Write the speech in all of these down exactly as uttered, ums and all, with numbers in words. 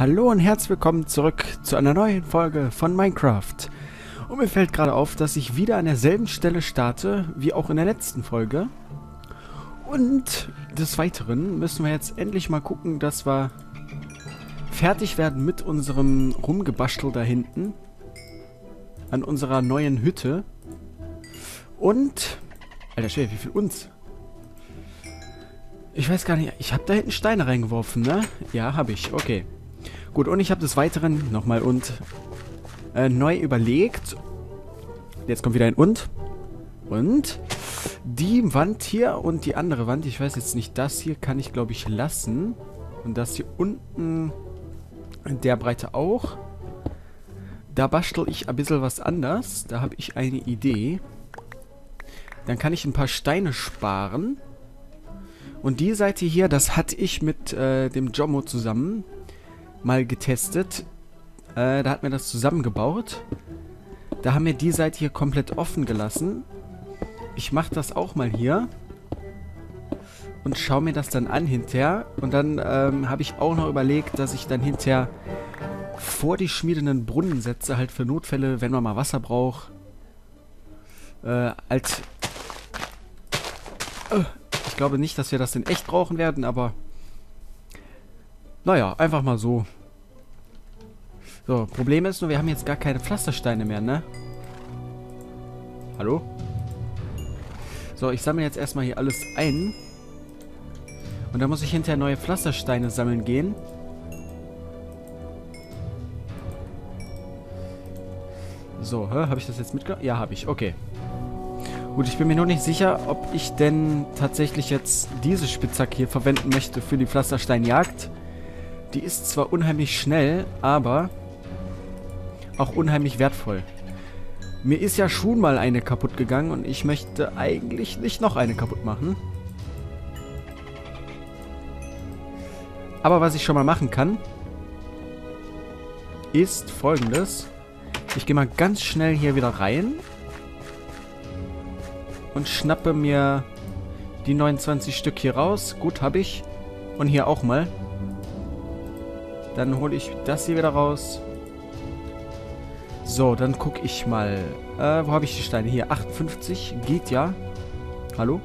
Hallo und herzlich willkommen zurück zu einer neuen Folge von Minecraft. Und mir fällt gerade auf, dass ich wieder an derselben Stelle starte, wie auch in der letzten Folge. Und des Weiteren müssen wir jetzt endlich mal gucken, dass wir fertig werden mit unserem Rumgebastel da hinten. An unserer neuen Hütte. Und... Alter Schwede, wie viel uns? Ich weiß gar nicht, ich habe da hinten Steine reingeworfen, ne? Ja, habe ich, okay. Gut, und ich habe des Weiteren nochmal und äh, neu überlegt. Jetzt kommt wieder ein und. Und die Wand hier und die andere Wand, ich weiß jetzt nicht, das hier kann ich, glaube ich, lassen. Und das hier unten in der Breite auch. Da bastel ich ein bisschen was anders. Da habe ich eine Idee. Dann kann ich ein paar Steine sparen. Und die Seite hier, das hatte ich mit äh, dem Jommo zusammen mal getestet. Äh, da hat mir das zusammengebaut. Da haben wir die Seite hier komplett offen gelassen. Ich mache das auch mal hier. Und schaue mir das dann an hinterher. Und dann ähm, habe ich auch noch überlegt, dass ich dann hinterher vor die schmiedenden Brunnen setze. Halt für Notfälle, wenn man mal Wasser braucht. Äh, als... Äh, ich glaube nicht, dass wir das in echt brauchen werden, aber... Naja, einfach mal so. So, Problem ist nur, wir haben jetzt gar keine Pflastersteine mehr, ne? Hallo? So, ich sammle jetzt erstmal hier alles ein. Und dann muss ich hinterher neue Pflastersteine sammeln gehen. So, hä? Habe ich das jetzt mitgenommen? Ja, habe ich. Okay. Gut, ich bin mir nur nicht sicher, ob ich denn tatsächlich jetzt diese Spitzhacke hier verwenden möchte für die Pflastersteinjagd. Die ist zwar unheimlich schnell, aber auch unheimlich wertvoll. Mir ist ja schon mal eine kaputt gegangen und ich möchte eigentlich nicht noch eine kaputt machen. Aber was ich schon mal machen kann, ist Folgendes. Ich gehe mal ganz schnell hier wieder rein und schnappe mir die neunundzwanzig Stück hier raus. Gut, habe ich. Und hier auch mal. Dann hole ich das hier wieder raus. So, dann gucke ich mal. Äh, wo habe ich die Steine? Hier, achtundfünfzig. Geht ja. Hallo?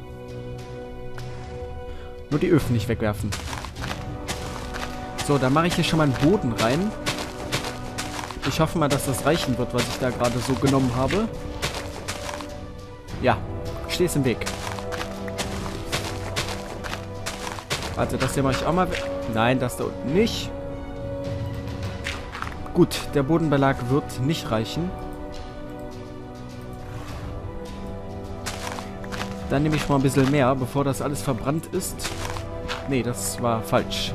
Nur die Öfen nicht wegwerfen. So, dann mache ich hier schon mal einen Boden rein. Ich hoffe mal, dass das reichen wird, was ich da gerade so genommen habe. Ja, stehst im Weg. Warte, das hier mache ich auch mal weg. Nein, das da unten nicht. Gut, der Bodenbelag wird nicht reichen. Dann nehme ich mal ein bisschen mehr, bevor das alles verbrannt ist. Nee, das war falsch.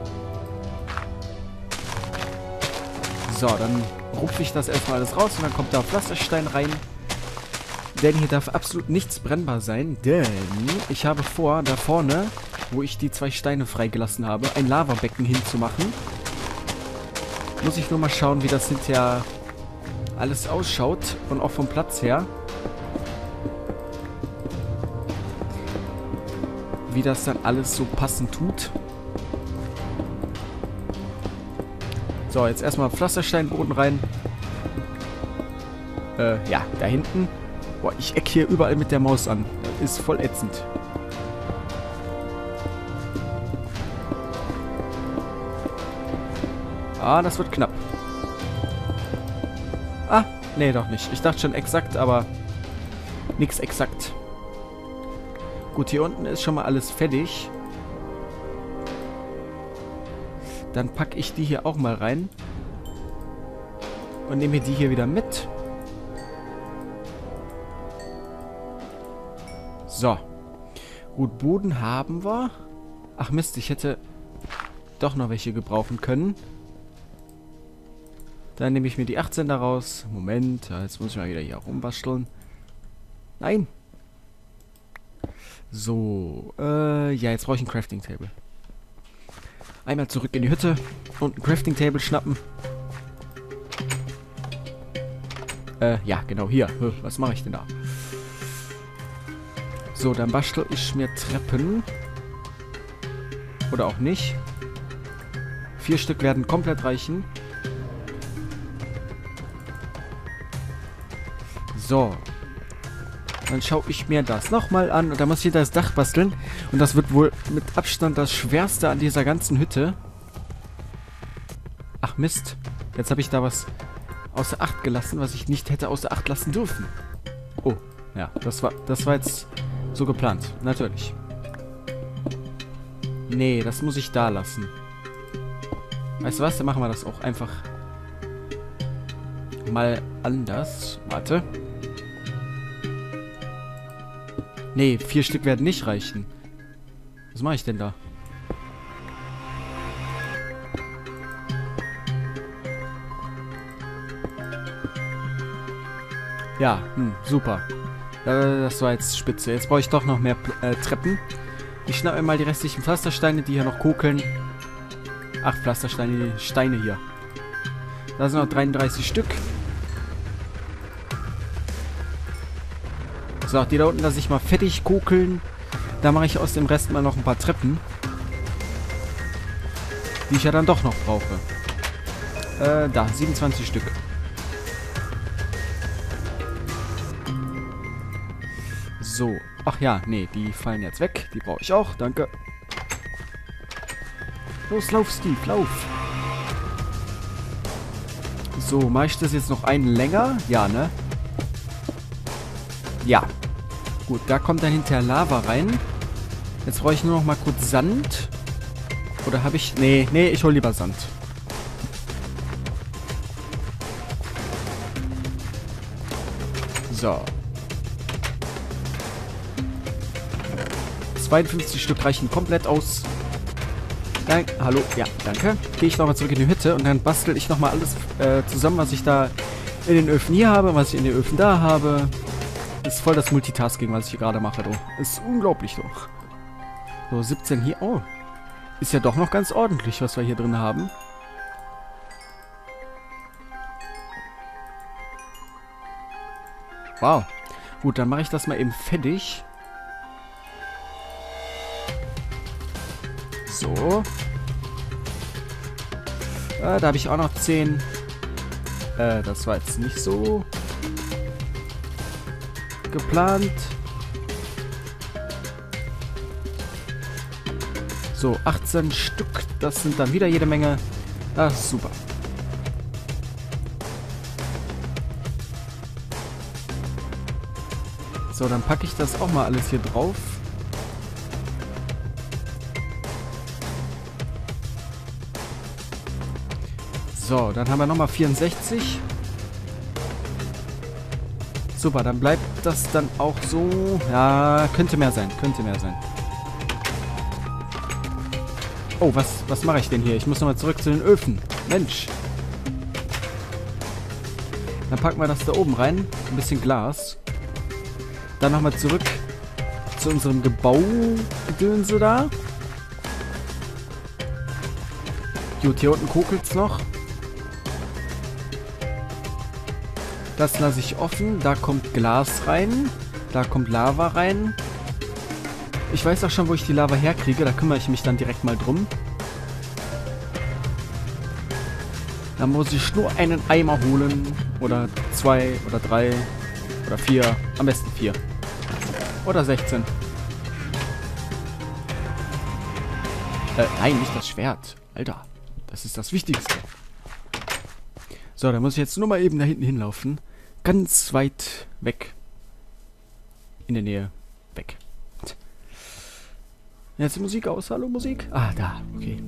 So, dann rupfe ich das erstmal alles raus und dann kommt da Pflasterstein rein. Denn hier darf absolut nichts brennbar sein, denn ich habe vor, da vorne, wo ich die zwei Steine freigelassen habe, ein Lavabecken hinzumachen. Muss ich nur mal schauen, wie das hinterher alles ausschaut und auch vom Platz her. Wie das dann alles so passend tut. So, jetzt erstmal Pflastersteinboden rein. Äh, ja, da hinten. Boah, ich eck hier überall mit der Maus an. Das ist voll ätzend. Ah, das wird knapp. Ah, nee, doch nicht. Ich dachte schon exakt, aber nix exakt. Gut, hier unten ist schon mal alles fertig. Dann packe ich die hier auch mal rein. Und nehme die hier wieder mit. So. Gut, Boden haben wir. Ach Mist, ich hätte doch noch welche gebrauchen können. Dann nehme ich mir die achtzehn daraus. Moment, jetzt muss ich mal wieder hier rumbasteln. Nein. So, äh, ja, jetzt brauche ich ein Crafting Table. Einmal zurück in die Hütte und ein Crafting Table schnappen. Äh, ja, genau, hier. Was mache ich denn da? So, dann bastel ich mir Treppen. Oder auch nicht. Vier Stück werden komplett reichen. So. Dann schaue ich mir das nochmal an. Und dann muss ich hier das Dach basteln. Und das wird wohl mit Abstand das Schwerste an dieser ganzen Hütte. Ach Mist. Jetzt habe ich da was außer Acht gelassen, was ich nicht hätte außer Acht lassen dürfen. Oh, ja. Das war, das war jetzt so geplant. Natürlich. Nee, das muss ich da lassen. Weißt du was? Dann machen wir das auch einfach mal anders. Warte. Nee, vier Stück werden nicht reichen. Was mache ich denn da? Ja, hm, super. Äh, das war jetzt spitze. Jetzt brauche ich doch noch mehr äh, Treppen. Ich schnappe mir mal die restlichen Pflastersteine, die hier noch kokeln. Ach, Pflastersteine, Steine hier. Da sind noch dreiunddreißig Stück. So, die da unten lasse ich mal fertig kokeln. Da mache ich aus dem Rest mal noch ein paar Treppen. Die ich ja dann doch noch brauche. Äh, da, siebenundzwanzig Stück. So. Ach ja, nee, die fallen jetzt weg. Die brauche ich auch, danke. Los, lauf, Steve, lauf. So, mache ich das jetzt noch einen länger? Ja, ne? Ja. Gut, da kommt dann hinterher Lava rein. Jetzt brauche ich nur noch mal kurz Sand. Oder habe ich... Nee, nee, ich hole lieber Sand. So. zweiundfünfzig Stück reichen komplett aus. Nein, hallo, ja, danke. Gehe ich nochmal zurück in die Hütte und dann bastel ich nochmal alles äh, zusammen, was ich da in den Öfen hier habe, was ich in den Öfen da habe. Ist voll das Multitasking, was ich hier gerade mache, du. Ist unglaublich, doch. So, siebzehn hier. Oh. Ist ja doch noch ganz ordentlich, was wir hier drin haben. Wow. Gut, dann mache ich das mal eben fertig. So. Äh, da habe ich auch noch zehn. Äh, das war jetzt nicht so geplant. So, achtzehn Stück. Das sind dann wieder jede Menge. Das ist super. So, dann packe ich das auch mal alles hier drauf. So, dann haben wir nochmal vierundsechzig. Super, dann bleibt das dann auch so. Ja, könnte mehr sein, könnte mehr sein. Oh, was, was mache ich denn hier? Ich muss nochmal zurück zu den Öfen. Mensch. Dann packen wir das da oben rein. Ein bisschen Glas. Dann nochmal zurück zu unserem Gebaugedönse da. Gut, hier unten kokelt's noch. Das lasse ich offen. Da kommt Glas rein. Da kommt Lava rein. Ich weiß auch schon, wo ich die Lava herkriege. Da kümmere ich mich dann direkt mal drum. Dann muss ich nur einen Eimer holen. Oder zwei oder drei oder vier. Am besten vier. Oder sechzehn. Äh, nein, nicht das Schwert. Alter, das ist das Wichtigste. So, dann muss ich jetzt nur mal eben da hinten hinlaufen. Ganz weit weg. In der Nähe. Weg. Jetzt die Musik aus. Hallo, Musik? Ah, da. Okay.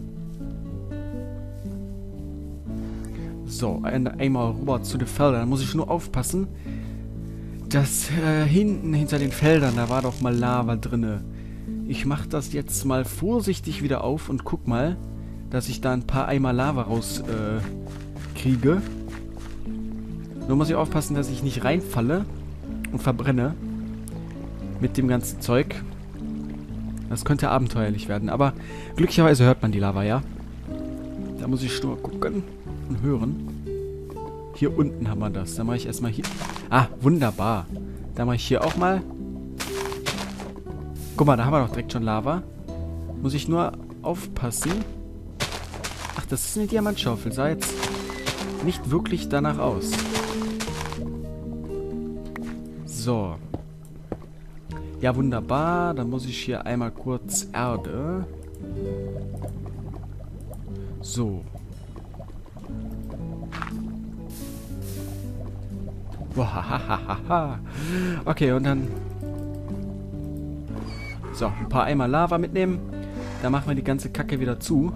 So, einmal rüber zu den Feldern. Da muss ich nur aufpassen, dass äh, hinten hinter den Feldern, da war doch mal Lava drinne. Ich mache das jetzt mal vorsichtig wieder auf und guck mal, dass ich da ein paar Eimer Lava raus äh, kriege. Nur muss ich aufpassen, dass ich nicht reinfalle und verbrenne mit dem ganzen Zeug. Das könnte abenteuerlich werden, aber glücklicherweise hört man die Lava, ja. Da muss ich nur gucken und hören. Hier unten haben wir das. Da mache ich erstmal hier... Ah, wunderbar. Da mache ich hier auch mal... Guck mal, da haben wir doch direkt schon Lava. Muss ich nur aufpassen, Ach, das ist eine Diamantschaufel. Sah jetzt nicht wirklich danach aus. So. Ja, wunderbar. Dann muss ich hier einmal kurz Erde. So. Wahahaha. Okay, und dann... So, ein paar Eimer Lava mitnehmen. Dann machen wir die ganze Kacke wieder zu.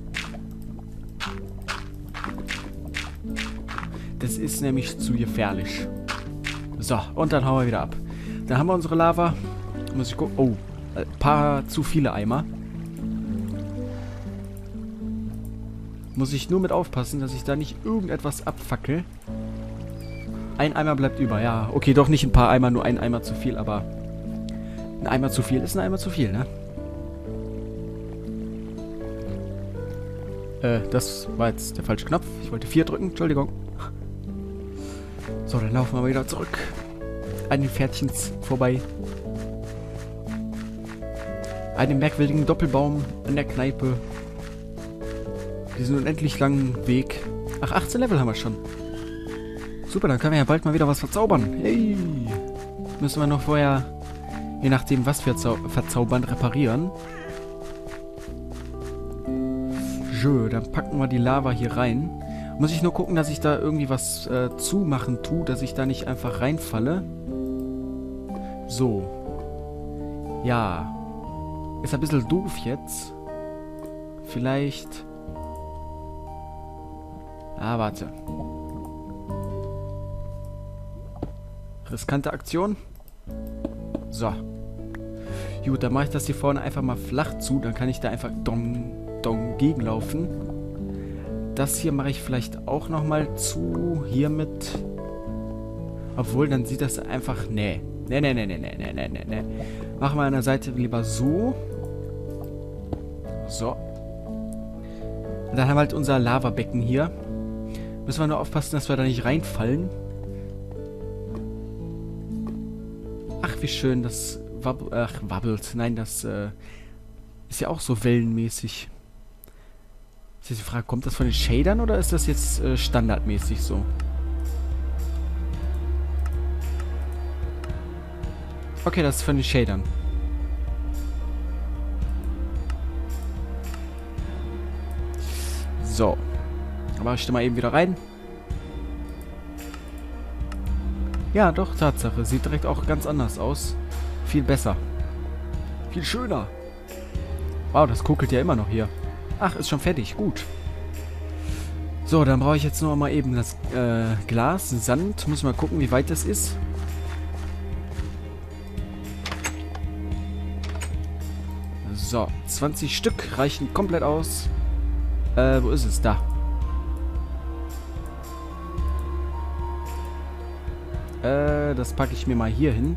Das ist nämlich zu gefährlich. So, und dann hauen wir wieder ab. Dann haben wir unsere Lava. Muss ich gucken. Oh, ein paar zu viele Eimer. Muss ich nur mit aufpassen, dass ich da nicht irgendetwas abfackel. Ein Eimer bleibt über, ja. Okay, doch nicht ein paar Eimer, nur ein Eimer zu viel, aber... Ein Eimer zu viel ist ein Eimer zu viel, ne? Äh, das war jetzt der falsche Knopf. Ich wollte vier drücken, Entschuldigung. So, dann laufen wir wieder zurück. An den Pferdchens vorbei. Einen merkwürdigen Doppelbaum an der Kneipe. Diesen unendlich langen Weg. Ach, achtzehn Level haben wir schon. Super, dann können wir ja bald mal wieder was verzaubern. Hey! Müssen wir noch vorher, je nachdem was wir verzaubern, reparieren. Jö, dann packen wir die Lava hier rein. Muss ich nur gucken, dass ich da irgendwie was äh, zumachen tue, dass ich da nicht einfach reinfalle. So. Ja. Ist ein bisschen doof jetzt. Vielleicht... Ah, warte. Riskante Aktion. So. Gut, dann mache ich das hier vorne einfach mal flach zu. Dann kann ich da einfach dong, dong gegenlaufen. Das hier mache ich vielleicht auch nochmal zu. Hiermit. Obwohl, dann sieht das einfach... Nee. Nee, nee, nee, nee, nee, nee, nee, nee. Machen wir an der Seite lieber so. So. Und dann haben wir halt unser Lavabecken hier. Müssen wir nur aufpassen, dass wir da nicht reinfallen. Ach, wie schön, das wabb ach, wabbelt. Nein, das äh, ist ja auch so wellenmäßig. Ist jetzt die Frage, kommt das von den Shadern oder ist das jetzt äh, standardmäßig so? Okay, das ist von den Shadern. So. Aber ich stelle mal eben wieder rein. Ja, doch, Tatsache. Sieht direkt auch ganz anders aus. Viel besser. Viel schöner. Wow, das kokelt ja immer noch hier. Ach, ist schon fertig. Gut. So, dann brauche ich jetzt nur mal eben das äh, Glas, Sand. Muss mal gucken, wie weit das ist. So, zwanzig Stück reichen komplett aus. Äh, wo ist es? Da. Äh, das packe ich mir mal hier hin.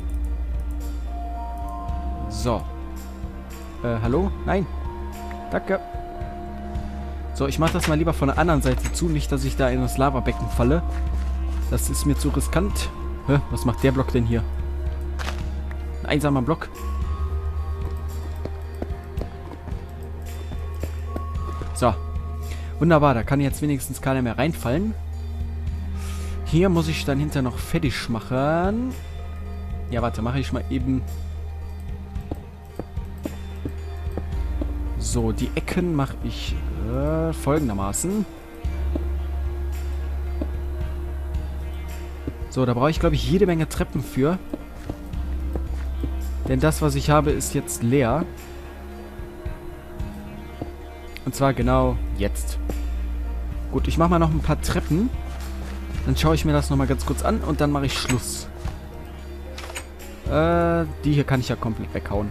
So. Äh, hallo? Nein. Danke. So, ich mache das mal lieber von der anderen Seite zu. Nicht, dass ich da in das Lavabecken falle. Das ist mir zu riskant. Hä? Was macht der Block denn hier? Ein einsamer Block. So. Wunderbar, da kann jetzt wenigstens keiner mehr reinfallen. Hier muss ich dann hinterher noch fertig machen. Ja, warte, mache ich mal eben. So, die Ecken mache ich äh, folgendermaßen. So, da brauche ich, glaube ich, jede Menge Treppen für. Denn das, was ich habe, ist jetzt leer. Und zwar genau jetzt. Gut, ich mache mal noch ein paar Treppen. Dann schaue ich mir das nochmal ganz kurz an und dann mache ich Schluss. Äh, die hier kann ich ja komplett weghauen.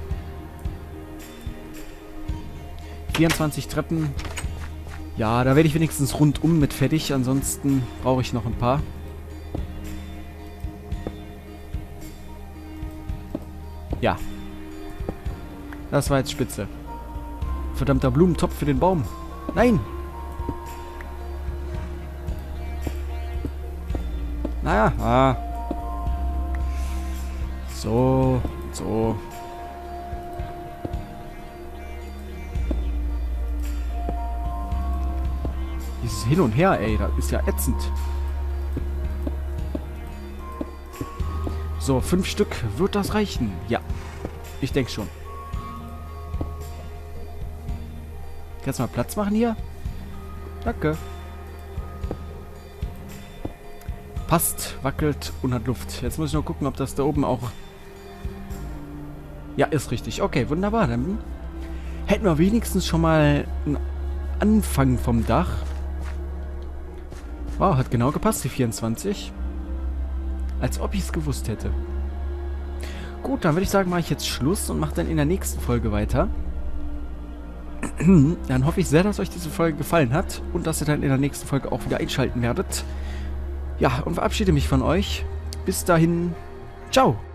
vierundzwanzig Treppen. Ja, da werde ich wenigstens rundum mit fertig. Ansonsten brauche ich noch ein paar. Ja. Das war jetzt spitze. Verdammter Blumentopf für den Baum. Nein! Naja, ah. So, so. dieses Hin und Her, ey, das ist ja ätzend. So, fünf Stück. Wird das reichen? Ja. Ich denke schon. Kannst du mal Platz machen hier? Danke. Passt, wackelt und hat Luft. Jetzt muss ich nur gucken, ob das da oben auch... Ja, ist richtig. Okay, wunderbar. Dann hätten wir wenigstens schon mal einen Anfang vom Dach. Wow, hat genau gepasst, die vierundzwanzig. Als ob ich es gewusst hätte. Gut, dann würde ich sagen, mache ich jetzt Schluss und mache dann in der nächsten Folge weiter. Dann hoffe ich sehr, dass euch diese Folge gefallen hat und dass ihr dann in der nächsten Folge auch wieder einschalten werdet. Ja, und verabschiede mich von euch. Bis dahin, ciao!